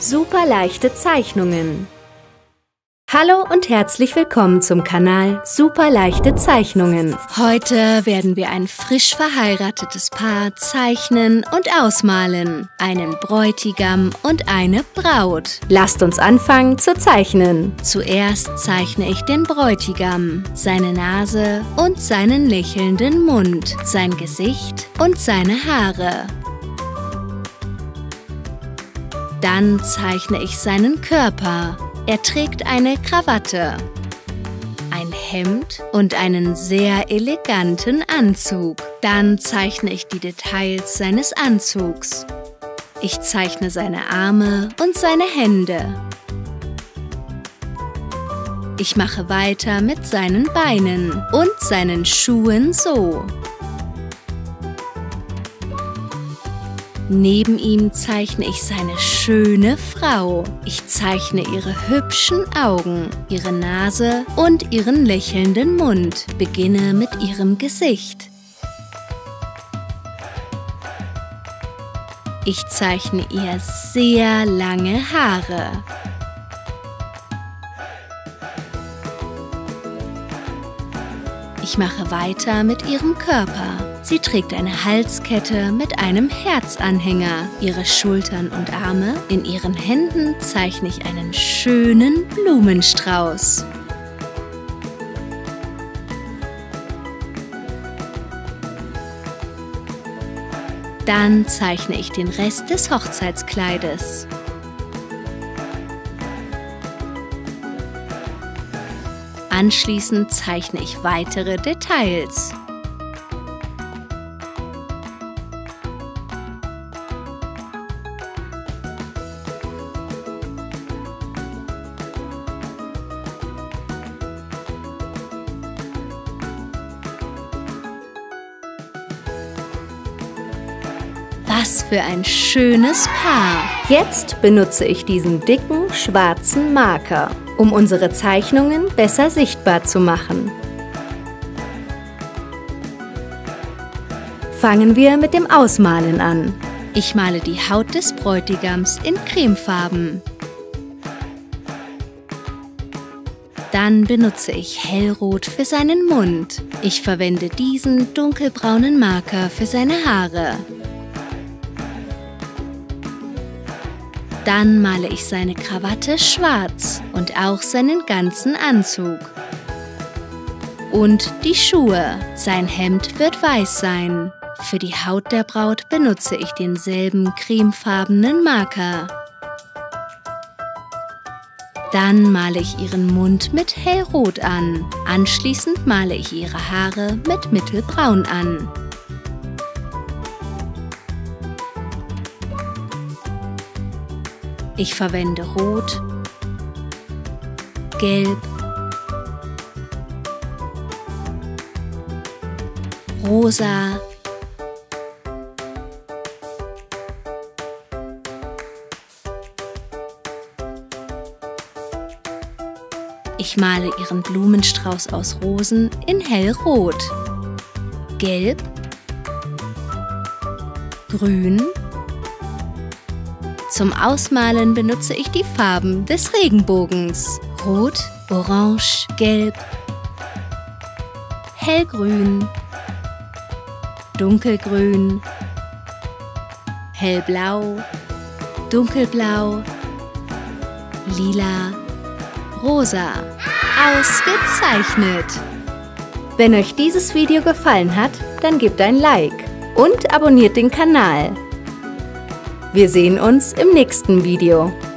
Super leichte Zeichnungen. Hallo und herzlich willkommen zum Kanal Super leichte Zeichnungen. Heute werden wir ein frisch verheiratetes Paar zeichnen und ausmalen. Einen Bräutigam und eine Braut. Lasst uns anfangen zu zeichnen. Zuerst zeichne ich den Bräutigam, seine Nase und seinen lächelnden Mund, sein Gesicht und seine Haare. Dann zeichne ich seinen Körper. Er trägt eine Krawatte, ein Hemd und einen sehr eleganten Anzug. Dann zeichne ich die Details seines Anzugs. Ich zeichne seine Arme und seine Hände. Ich mache weiter mit seinen Beinen und seinen Schuhen so. Neben ihm zeichne ich seine schöne Frau. Ich zeichne ihre hübschen Augen, ihre Nase und ihren lächelnden Mund. Beginne mit ihrem Gesicht. Ich zeichne ihr sehr lange Haare. Ich mache weiter mit ihrem Körper. Sie trägt eine Halskette mit einem Herzanhänger. Ihre Schultern und Arme. In ihren Händen zeichne ich einen schönen Blumenstrauß. Dann zeichne ich den Rest des Hochzeitskleides. Anschließend zeichne ich weitere Details. Was für ein schönes Paar! Jetzt benutze ich diesen dicken, schwarzen Marker, um unsere Zeichnungen besser sichtbar zu machen. Fangen wir mit dem Ausmalen an. Ich male die Haut des Bräutigams in Cremefarben. Dann benutze ich Hellrot für seinen Mund. Ich verwende diesen dunkelbraunen Marker für seine Haare. Dann male ich seine Krawatte schwarz und auch seinen ganzen Anzug. Und die Schuhe. Sein Hemd wird weiß sein. Für die Haut der Braut benutze ich denselben cremefarbenen Marker. Dann male ich ihren Mund mit hellrot an. Anschließend male ich ihre Haare mit mittelbraun an. Ich verwende Rot, Gelb, Rosa, ich male ihren Blumenstrauß aus Rosen in hellrot, Gelb, Grün. Zum Ausmalen benutze ich die Farben des Regenbogens. Rot, Orange, Gelb, Hellgrün, Dunkelgrün, Hellblau, Dunkelblau, Lila, Rosa. Ausgezeichnet! Wenn euch dieses Video gefallen hat, dann gebt ein Like und abonniert den Kanal. Wir sehen uns im nächsten Video.